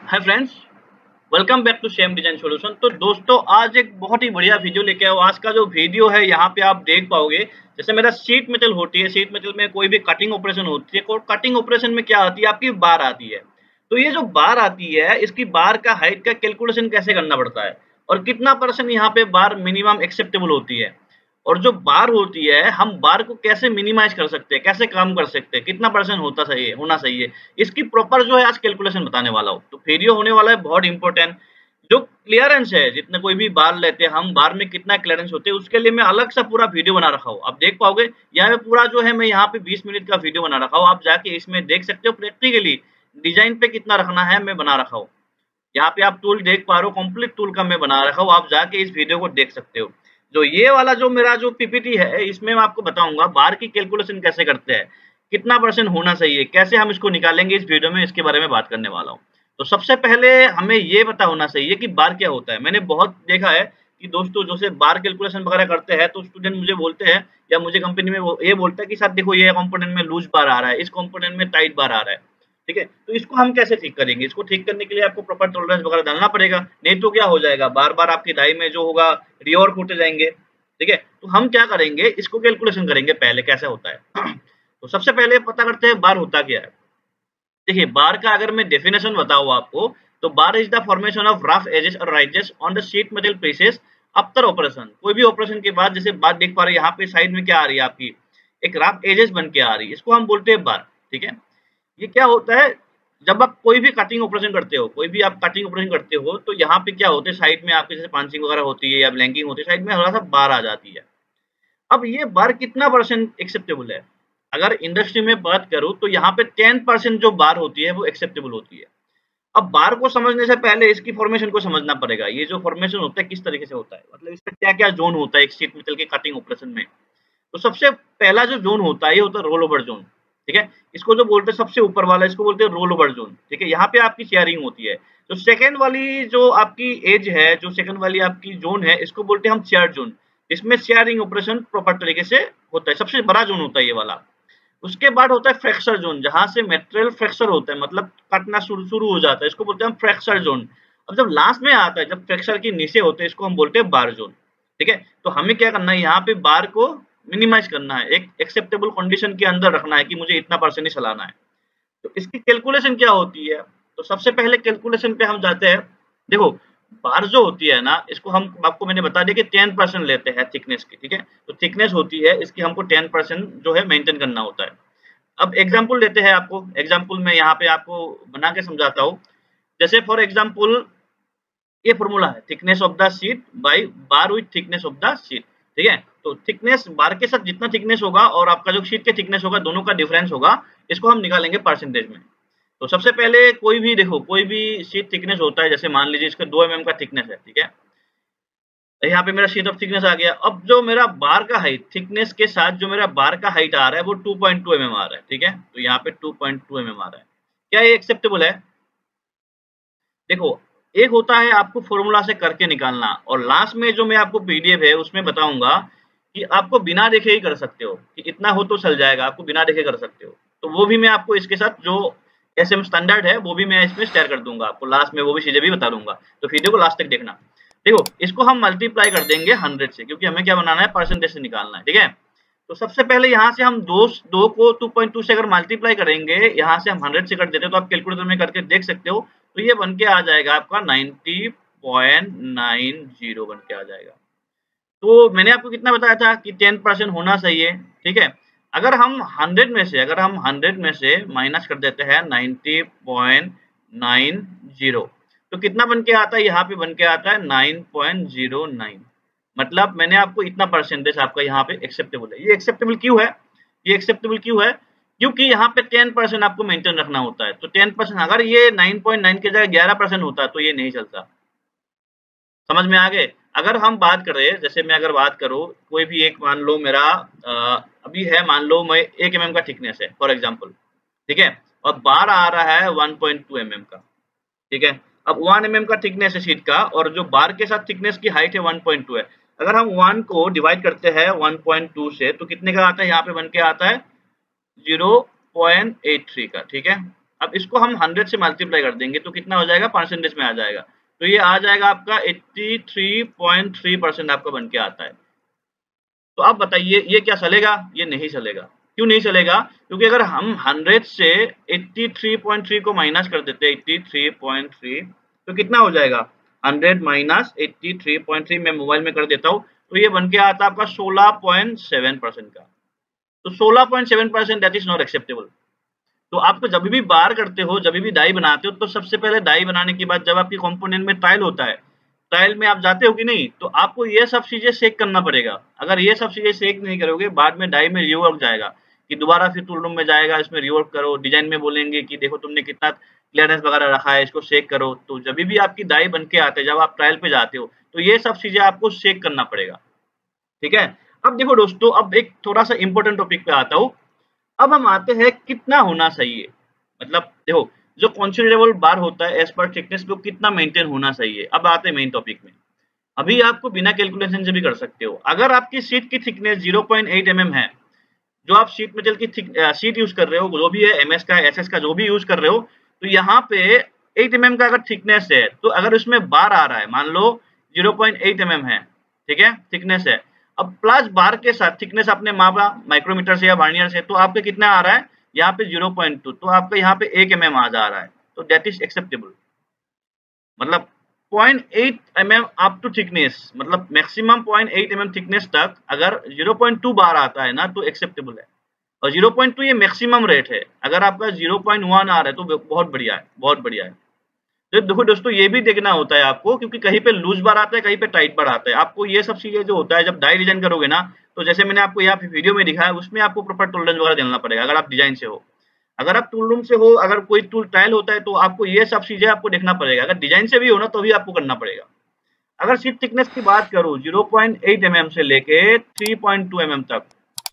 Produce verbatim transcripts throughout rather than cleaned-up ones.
Hi friends, welcome back to same design solution. तो दोस्तों, आज एक बहुत ही बढ़िया वीडियो लेके आया हूं। आज का जो वीडियो है यहाँ पे आप देख पाओगे, जैसे मेरा शीट मेटल होती है, शीट मेटल में कोई भी कटिंग ऑपरेशन होती है, और कटिंग ऑपरेशन में क्या आती है, आपकी बार आती है। तो ये जो बार आती है, इसकी बार का हाइट का कैलकुलेशन कैसे करना पड़ता है, और कितना परसेंट यहाँ पे बार मिनिमम एक्सेप्टेबल होती है, और जो बार होती है हम बार को कैसे मिनिमाइज कर सकते हैं, कैसे कम कर सकते हैं, कितना परसेंट होता सही है होना चाहिए, इसकी प्रॉपर जो है आज कैलकुलेशन बताने वाला हूँ। तो वीडियो होने वाला है बहुत इंपॉर्टेंट। जो क्लियरेंस है, जितने कोई भी बार लेते हैं हम, बार में कितना क्लियरेंस होते हैं, उसके लिए मैं अलग सा पूरा वीडियो बना रखा हूँ। आप देख पाओगे यहाँ पे पूरा जो है, मैं यहाँ पे बीस मिनट का वीडियो बना रखा हूँ। आप जाके इसमें देख सकते हो प्रैक्टिकली डिजाइन पे कितना रखना है, मैं बना रखा हूँ। यहाँ पे आप टूल देख पा रहे हो, कंप्लीट टूल का मैं बना रखा हूँ। आप जाके इस वीडियो को देख सकते हो। जो ये वाला जो मेरा जो पीपीटी है, इसमें मैं आपको बताऊंगा बार की कैलकुलेशन कैसे करते हैं, कितना परसेंट होना चाहिए, कैसे हम इसको निकालेंगे, इस वीडियो में इसके बारे में बात करने वाला हूँ। तो सबसे पहले हमें ये पता होना चाहिए कि बार क्या होता है। मैंने बहुत देखा है कि दोस्तों जैसे बार कैलकुलेशन वगैरह करते हैं, तो स्टूडेंट मुझे बोलते हैं या मुझे कंपनी में वो ये बोलता है कि सर देखो, ये कंपोनेंट में लूज बार आ रहा है, इस कंपोनेंट में टाइट बार आ रहा है। ठीक है, तो इसको हम कैसे ठीक करेंगे? इसको ठीक करने के लिए आपको प्रॉपर टॉलरेंस वगैरह डालना पड़ेगा, नहीं तो क्या हो जाएगा, बार बार आपकी डाई में जो होगा रिवर्क होते जाएंगे। ठीक है, तो हम क्या करेंगे, इसको कैलकुलेशन करेंगे पहले कैसे होता है। तो सबसे पहले पता करते हैं बार होता क्या है। देखिए, बार का अगर मैं डेफिनेशन बताऊं आपको, तो burr is the formation of rough edges और raises on the sheet metal pieces after operation. कोई भी ऑपरेशन के बाद, जैसे बात देख पा रहे हैं यहाँ पे साइड में क्या आ रही है, आपकी एक रफ एजेस बन के आ रही है, इसको हम बोलते हैं बार। ठीक है, ये क्या होता है, जब आप कोई भी कटिंग ऑपरेशन करते हो, कोई भी आप कटिंग ऑपरेशन करते हो, तो यहाँ पे क्या होते है, साइड में आपके जैसे पांचिंग वगैरह होती है या ब्लैंकिंग होती है, साइड में थोड़ा सा बार आ जाती है। अब ये बार कितना परसेंट एक्सेप्टेबल है? अगर इंडस्ट्री में बात करूं, तो यहाँ पे टेन परसेंट जो बार होती है वो एक्सेप्टेबल होती है। अब बार को समझने से पहले इसकी फॉर्मेशन को समझना पड़ेगा। ये जो फॉर्मेशन होता है किस तरीके से होता है, मतलब इसमें क्या क्या जोन होता है एक शीट मेटल के कटिंग ऑपरेशन में। तो सबसे पहला जो जोन होता है, ये होता है रोल ओवर जोन। ठीक है, इसको जो बोलते हैं सबसे ऊपर वाला, इसको बोलते हैं रोल ओवर जोन। ठीक है, यहाँ पे आपकी शेयरिंग होती है। जो सेकंड वाली जो आपकी एज है, जो सेकंड वाली आपकी जोन है, इसको बोलते हैं हम शेयर जोन। इसमें शेयरिंग ऑपरेशन प्रॉपर तरीके से होता है, सबसे बड़ा जोन होता है ये वाला। उसके बाद होता है फ्रैक्चर जोन, जहां से मटेरियल फ्रैक्चर होता है, मतलब कटना शुरू शुरू हो जाता है, इसको बोलते हैं हम फ्रैक्चर जोन। अब जब लास्ट में आता है, जब फ्रैक्चर के नीचे होते हैं, इसको हम बोलते हैं बार जोन। ठीक है, तो हमें क्या करना है, यहाँ पे बार को मिनिमाइज करना है, एक एक्सेप्टेबल कंडीशन के अंदर रखना है कि मुझे इतना परसेंट ही चलाना है। तो इसकी कैलकुलेशन क्या होती है? तो सबसे पहले कैलकुलेशन पे हम जाते हैं। देखो, बार जो होती है ना, इसको हम आपको मैंने बता दिया कि टेन परसेंट लेते हैं थिकनेस की। ठीक है, तो थिकनेस होती है इसकी, हमको टेन परसेंट जो है मेंटेन करना होता है। अब एग्जाम्पल देते हैं आपको, एग्जाम्पल में यहाँ पे आपको बना के समझाता हूँ। जैसे फॉर एग्जाम्पल, ये फॉर्मूला है thickness of the sheet by burr with thickness of the sheet. ठीक है, तो थिकनेस बार के साथ जितना थिकनेस होगा और आपका जो शीट के थिकनेस होगा, दोनों का डिफरेंस होगा, इसको हम निकालेंगे परसेंटेज में। तो सबसे पहले कोई भी देखो, कोई भी शीट थिकनेस होता है, जैसे मान लीजिए इसका दो एम एम का थिकनेस है। ठीक है, यहाँ पे मेरा शीट ऑफ थिकनेस आ गया। अब जो मेरा बार का हाइट, थिकनेस के साथ जो मेरा बार का हाइट आ रहा है, वो two point two M M आ रहा है। ठीक है, तो यहाँ पे two point two M M आ रहा है। क्या ये एक्सेप्टेबल है? देखो, एक होता है आपको फॉर्मूला से करके निकालना, और लास्ट में जो मैं आपको पीडीएफ है उसमें बताऊंगा कि आपको बिना देखे ही कर सकते हो, कि इतना हो तो चल जाएगा, आपको बिना देखे कर सकते हो। तो वो भी मैं आपको इसके साथ जो एसएम स्टैंडर्ड है वो भी मैं इसमें शेयर कर दूंगा आपको, लास्ट में वो भी चीजें भी बता दूंगा। तो वीडियो को लास्ट तक देखना। देखो, इसको हम मल्टीप्लाई कर देंगे हंड्रेड से, क्योंकि हमें क्या बनाना है, परसेंटेज से निकालना है। ठीक है, तो सबसे पहले यहाँ से हम दो दो को टू पॉइंट टू से अगर मल्टीप्लाई करेंगे, यहाँ से हम हंड्रेड से कर देते हैं, तो आप कैलकुलेटर में करके देख सकते हो। तो ये बन के आ जाएगा आपका नाइन्टी पॉइंट नाइन जीरो बन के आ जाएगा। तो मैंने आपको कितना बताया था कि टेन परसेंट होना चाहिए। ठीक है, अगर हम हंड्रेड में से अगर हम हंड्रेड में से माइनस कर देते हैं नाइन्टी पॉइंट नाइन जीरो, तो कितना बन के आता है, यहाँ पे बन के आता है नाइन पॉइंट जीरो नाइन। मतलब मैंने आपको इतना परसेंटेज आपका यहाँ पे एक्सेप्टेबल है। ये एक्सेप्टेबल क्यों है? ये एक्सेप्टेबल क्यों है? क्योंकि यहाँ पे टेन परसेंट आपको मेंटेन रखना होता है। तो टेन परसेंट, अगर ये नाइन पॉइंट नाइन की जगह ग्यारह परसेंट होता है तो ये नहीं चलता। समझ में आ गए? अगर हम बात करें, जैसे मैं अगर बात करूं, कोई भी एक मान लो मेरा आ, अभी है, मान लो मैं एक एम एम का थिकनेस है फॉर एग्जांपल। ठीक है, और बार आ रहा है one point two M M का। ठीक है, अब वन एम एम का थिकनेस है शीट का, और जो बार के साथ थिकनेस की हाइट है वन पॉइंट टू है। अगर हम वन को डिवाइड करते हैं वन पॉइंट टू से, तो कितने का आता है, यहाँ पे बन के आता है जीरो पॉइंट एट थ्री का। ठीक है, अब इसको हम हंड्रेड से मल्टीप्लाई कर देंगे तो कितना हो जाएगा, परसेंटेज में आ जाएगा। तो ये आ जाएगा आपका तिरासी पॉइंट तीन परसेंट आपका बन के आता है। तो आप बताइए ये क्या चलेगा? ये नहीं चलेगा। क्यों नहीं चलेगा? क्योंकि अगर हम हंड्रेड से तिरासी पॉइंट तीन को माइनस कर देते हैं, तिरासी पॉइंट तीन, तो कितना हो जाएगा, हंड्रेड माइनस तिरासी पॉइंट तीन, मैं मोबाइल में कर देता हूँ, तो ये बन के आता है आपका सोलह पॉइंट सात परसेंट का। तो सोलह पॉइंट सात percent that is not acceptable. तो आपको जब भी बार करते हो, जब भी डाई बनाते हो, तो सबसे पहले डाई बनाने के बाद जब आपकी कंपोनेंट में ट्रायल होता है, ट्रायल में आप जाते हो कि नहीं, तो आपको ये सब चीजें चेक करना पड़ेगा। अगर ये सब चीजें चेक नहीं करोगे, बाद में डाई में रिवर्क जाएगा कि दोबारा फिर टूल रूम में जाएगा, इसमें रिवर्क करो, डिजाइन में बोलेंगे कि देखो तुमने कितना क्लियरेंस वगैरह रखा है, इसको चेक करो। तो जब भी आपकी डाई बन के आते हैं, जब आप ट्रायल पे जाते हो, तो ये सब चीजें आपको चेक करना पड़ेगा। ठीक है। अब देखो दोस्तों, अब एक थोड़ा सा इंपॉर्टेंट टॉपिक पे आता हूँ। अब हम आते हैं कितना होना चाहिए, मतलब देखो जो कॉन्सिडरेबल बार होता है एज पर थिकनेस पे कितना मेंटेन होना चाहिए। अब आते हैं मेन टॉपिक में। अभी आपको बिना कैलकुलेशन से भी कर सकते हो। अगर आपकी शीट की thickness zero point eight M M है, जो आप शीट मेटल की शीट यूज कर रहे हो, जो भी है एमएस का एसएस का जो भी यूज कर रहे हो, तो यहाँ पे एट एम एम का अगर थिकनेस है, तो अगर उसमें बार आ रहा है, मान लो zero point eight M M है, ठीक है, थिकनेस है, अब प्लस बार के साथ थिकनेस आपने मापा माइक्रोमीटर से या वर्नियर से, तो आपके कितना आ रहा है यहाँ पे ज़ीरो पॉइंट टू, तो आपका यहाँ पे एक एम एम आ जा रहा है, तो दैट इज एक्सेप्टेबल। मतलब zero point eight M M up to thickness, मतलब maximum zero point eight M M thickness तक अगर ज़ीरो पॉइंट टू बार आता है ना, तो एक्सेप्टेबल है। और ज़ीरो पॉइंट टू ये मैक्सिमम रेट है। अगर आपका ज़ीरो पॉइंट वन आ रहा है तो बहुत बढ़िया है, बहुत बढ़िया है। तो देखो दोस्तों, ये भी देखना होता है आपको, क्योंकि कहीं पे लूज बार आता है, कहीं पे टाइट बार आता है। आपको ये सब चीजें जो होता है जब डाई डिजाइन करोगे ना, तो जैसे मैंने आपको यहाँ पे वीडियो में दिखाया, उसमें आपको प्रॉपर टॉलरेंस वगैरह देना पड़ेगा अगर आप डिजाइन से हो। अगर आप टूल रूम से हो, अगर कोई टूल ट्रायल होता है, तो आपको ये सब चीजें आपको देखना पड़ेगा। अगर डिजाइन से भी हो ना, तो भी आपको करना पड़ेगा। अगर शीट थिकनेस की बात करूं, zero point eight M M से लेके three point two M M तक,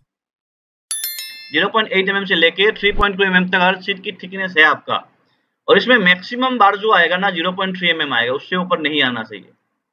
zero point eight M M से लेके three point two M M तक हर शीट की थिकनेस है आपका, और इसमें मैक्सिमम बार जो आएगा ना zero point three M M आएगा, उससे ऊपर नहीं आना चाहिए।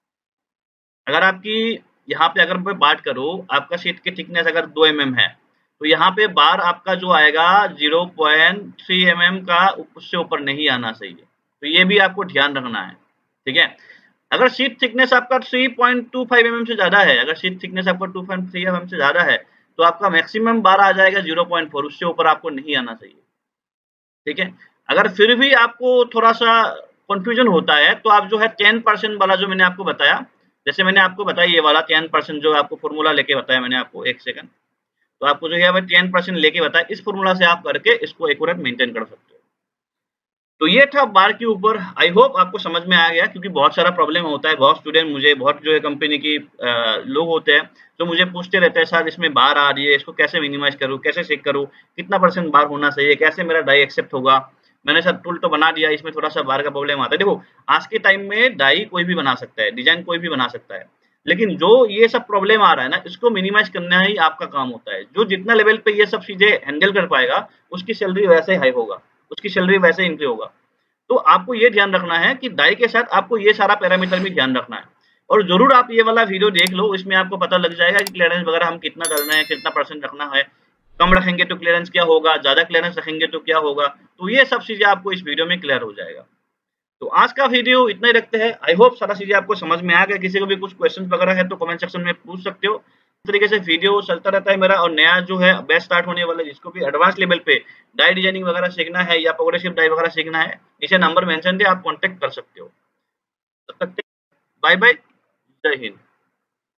अगर आपकी यहाँ पे अगर मैं बात करूँ, आपका शीट की थिकनेस अगर दो एम एम है, तो यहाँ पे बार आपका जो आएगा zero point three M M का, उससे ऊपर नहीं आना चाहिए। तो ये भी आपको ध्यान रखना है। ठीक है। अगर शीट थिकनेस आपका three point two five M M से ज्यादा है, अगर शीट थिकनेस आपका two point three M M से ज्यादा है, तो आपका मैक्सिमम बार आ जाएगा ज़ीरो पॉइंट फोर, उससे ऊपर आपको नहीं आना चाहिए। ठीक है। अगर फिर भी आपको थोड़ा सा कंफ्यूजन होता है, तो आप जो है टेन परसेंट वाला जो मैंने आपको बताया, जैसे मैंने आपको बताया ये वाला टेन परसेंट जो आपको फॉर्मूला लेके बताया मैंने आपको, एक सेकंड, तो आपको जो है टेन परसेंट लेके बताया, इस फॉर्मूला से आप करके इसको एक्यूरेट मेंटेन कर सकते हो। तो ये था बार के ऊपर। आई होप आपको समझ में आ गया, क्योंकि बहुत सारा प्रॉब्लम होता है। बहुत स्टूडेंट मुझे, बहुत जो है कंपनी की लोग होते हैं जो मुझे पूछते रहते हैं, सर इसमें बार आ रही है, इसको कैसे मिनिमाइज करूँ, कैसे चेक करूँ, कितना परसेंट बार होना चाहिए, कैसे मेरा डाई एक्सेप्ट होगा। मैंने सर टूल तो बना दिया, इसमें थोड़ा सा बार का प्रॉब्लम आता है। देखो आज के टाइम में डाई कोई भी बना सकता है, डिजाइन कोई भी बना सकता है, लेकिन जो ये सब प्रॉब्लम आ रहा है ना, इसको मिनिमाइज करना ही आपका काम होता है। जो जितना लेवल पे ये सब चीजें हैंडल कर पाएगा, उसकी सैलरी वैसे हाई होगा, उसकी सैलरी वैसे इंक्रीज होगा। तो आपको ये ध्यान रखना है कि डाई के साथ आपको ये सारा पैरामीटर भी ध्यान रखना है। और जरूर आप ये वाला वीडियो देख लो, इसमें आपको पता लग जाएगा कि क्लियरेंस वगैरह हम कितना करना है, कितना परसेंट रखना है, कम रखेंगे तो क्लियरेंस क्या होगा, ज्यादा क्लियरेंस रखेंगे तो क्या होगा। तो ये सब चीजें आपको इस वीडियो में क्लियर हो जाएगा। तो आज का वीडियो इतना ही रखते हैं। आई होप सारा चीजें आपको समझ में आ गया। किसी को भी कुछ क्वेश्चन वगैरह है तो कमेंट सेक्शन में पूछ सकते हो। इस तरीके से वीडियो चलता रहता है मेरा, और नया जो है बैच स्टार्ट होने वाला है, जिसको भी एडवांस लेवल पे डाई डिजाइनिंग वगैरह सीखना है या प्रोग्रेसिव डाई वगैरह सीखना है, नीचे नंबर मेंशन है, आप कांटेक्ट कर सकते हो। तब तक बाय बाय, जय हिंद।